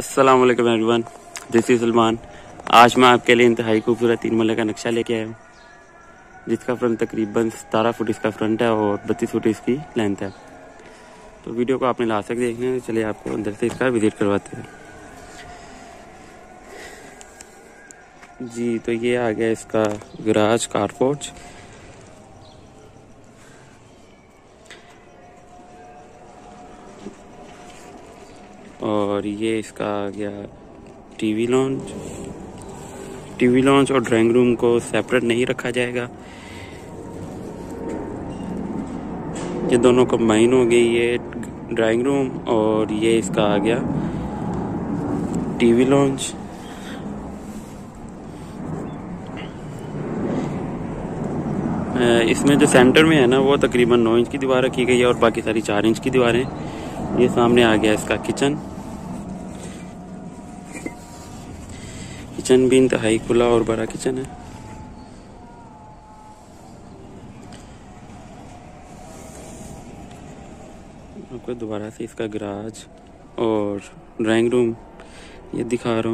अस्सलाम वालेकुम everyone, this is Salman. आज मैं आपके लिए इंतहाई खूबसूरत 3 मरले का नक्शा लेके आया हूँ, जिसका फ्रंट तकरीबन 17 फुट इसका फ्रंट है और 32 फुट इसकी लेंथ है। तो वीडियो को आपने लास्ट तक देखना है। चलिए आपको अंदर से इसका विजिट करवाते हैं। जी, तो ये आ गया इसका गराज कारपोर्च। और ये इसका आ गया टीवी लॉन्च और ड्राइंग रूम को सेपरेट नहीं रखा जाएगा, ये दोनों कंबाइन हो गई। ये ड्राइंग रूम और ये इसका आ गया टीवी लॉन्च। इसमें जो सेंटर में है ना, वो तकरीबन 9 इंच की दीवार रखी गई है और बाकी सारी 4 इंच की दीवारें। ये सामने आ गया इसका किचन भी इंतहाई खुला और बड़ा किचन है। आपको दोबारा से इसका गराज और ड्राइंग रूम ये दिखा रहा हूँ।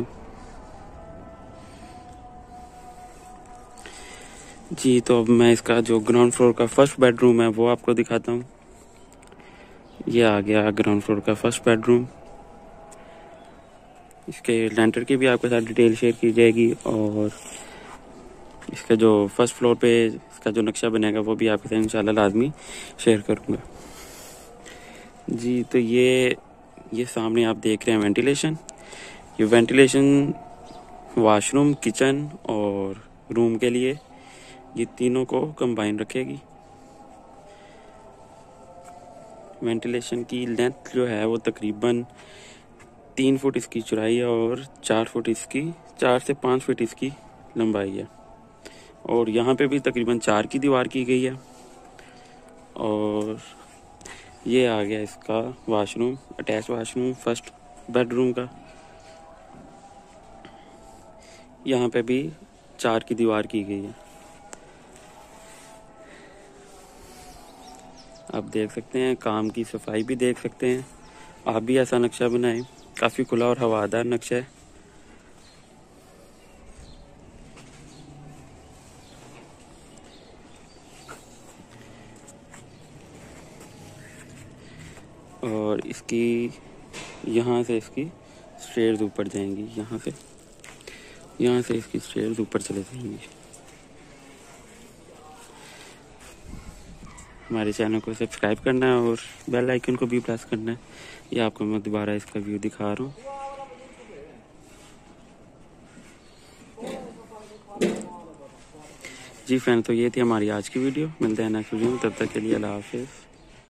जी, तो अब मैं इसका जो ग्राउंड फ्लोर का फर्स्ट बेडरूम है वो आपको दिखाता हूँ। ये आ गया ग्राउंड फ्लोर का फर्स्ट बेडरूम। इसके लेंटर की भी आपके साथ डिटेल शेयर की जाएगी और इसका जो फर्स्ट फ्लोर पे इसका जो नक्शा बनेगा वो भी आपके साथ इंशाल्लाह लाजमी शेयर करूँगा। जी, तो ये सामने आप देख रहे हैं वेंटिलेशन। ये वेंटिलेशन वॉशरूम, किचन और रूम के लिए ये तीनों को कंबाइन रखेगी। वेंटिलेशन की लेंथ जो है वो तकरीबन 3 फुट इसकी चौड़ाई है और 4 से 5 फुट इसकी लंबाई है। और यहाँ पे भी तकरीबन 4 की दीवार की गई है। और ये आ गया इसका washroom, attach washroom first bedroom का। यहाँ पे भी 4 की दीवार की गई है। आप देख सकते हैं, काम की सफाई भी देख सकते हैं। आप भी ऐसा नक्शा बनाएं, काफ़ी खुला और हवादार नक्शा है। और इसकी यहाँ से इसकी स्टेयर्स ऊपर जाएंगी, यहाँ से इसकी स्टेयर्स ऊपर चले जाएंगी। हमारे चैनल को सब्सक्राइब करना है और बेल आइकन को भी प्रेस करना है। ये आपको मैं दोबारा इसका व्यू दिखा रहा हूँ। जी फ्रेंड, तो ये थी हमारी आज की वीडियो। मिलते हैं नेक्स्ट वीडियो में, तब तक के लिए अल्लाह हाफिज़।